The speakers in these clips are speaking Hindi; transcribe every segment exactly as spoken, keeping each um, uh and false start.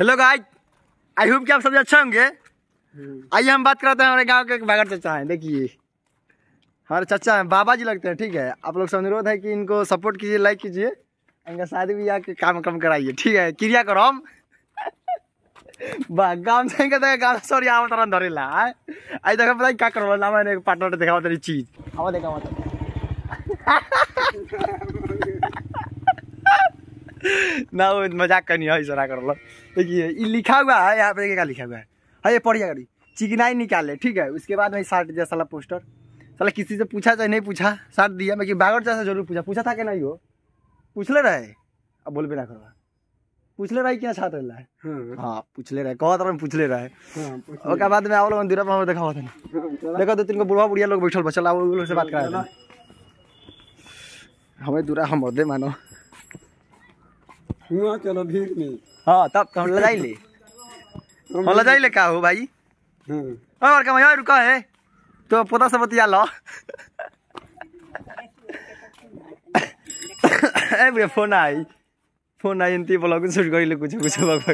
हेलो गाइस, आई होप कि आप सभी अच्छे होंगे। आइए हम बात करते हैं हमारे गांव के बागर चाचा हैं। देखिए हमारे चाचा हैं, बाबा जी लगते हैं। ठीक है, आप लोग से अनुरोध है कि इनको सपोर्ट कीजिए, लाइक कीजिए, इनका शादी भी आके काम कम कराइए। ठीक है, क्रिया करो हम गाँव से गाँव सॉरी आवत रन धरेला आई देखो पता क्या करो ना मैंने पार्टनर दिखावा तेरी चीज आवा देखा मत ना वो मजाक करनी है इशारा कर लो। देखिए ये लिखा हुआ है यहाँ पे, क्या लिखा हुआ है है ये पढ़िए गाड़ी चिकनाई निकाले। ठीक है, उसके बाद में साट दिया साला पोस्टर। साला किसी से पूछा चाहे नहीं पूछा साट दिया। मैं कि बागर चाचा जरूर पूछा पूछा था कि नहीं हो पूछले रहे। अब बोलबे ना करवा पूछले रहे क्या छाट रहा है। हाँ पूछले रहे कहा तरह पूछले रहे। उसके बाद में आप लोग मंदिर पर देखा हुआ था देखो दो तीन को बुढ़वा बुढ़िया लोग बैठल बचल लोग से बात करा हमें दूरा हम दे मानो हुआ चलो भीड़ में। हाँ तब तो हम ले जाइले हम ले जाइले का हो भाई। और का मैं रुका है तो पता सब बतिया लो ए बे फोन आई फोन आई इंती ब्लॉग शूट करिले कुछ कुछ बक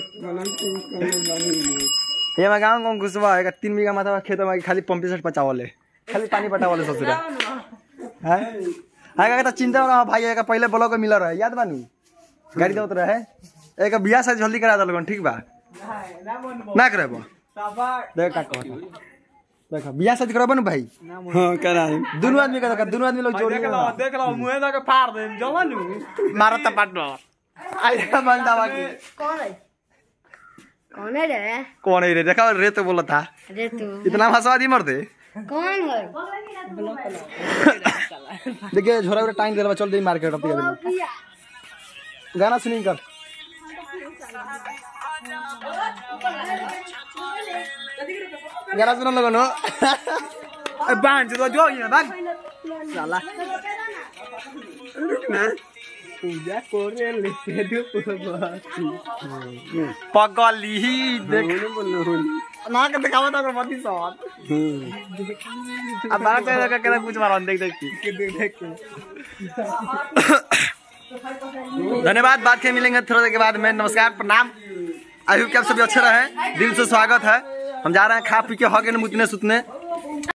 ये मैं गांव गांव घुसवा है तीन बीघा माथा खेत में खाली पंप सेट पचावले खाली पानी पटावले ससुरा है आगे का चिंता होगा भाई का पहले ब्लॉग में मिला रहे याद बानू गाड़ी देत रहे एक बियाह से जल्दी करा दलगन। ठीक बा ना करबो देख का कहता देखो बियाह शादी करबो न भाई। हां कराई दोनों आदमी का दोनों आदमी लोग जोड़ देख लो देख लो मुंह दा के फाड़ दे जवानू मारत त पार्टनर आई मन दावा की कौन है कौन है रे कौन है रे देखा रे तो बोला था रे तू इतना हंसवादी मर दे कौन है देखिए झोरा में टाइम देला चल दे मार्केट अब गाना सुनिंग कर गाना सुन लगो नो बांध जो जो ये बांध साला रुक ना पूजा करे लेके दे पगली देख बोलो होली ना के दिखावा तो मती सॉट अब बात है का केना कुछ मारन देख देख देख धन्यवाद। बात के मिलेंगे थोड़ा देर के बाद में। नमस्कार प्रणाम, आई होप कि आप सभी अच्छे रहे। दिल से स्वागत है। हम जा रहे हैं खा पी के हॉगे मुतने सुतने।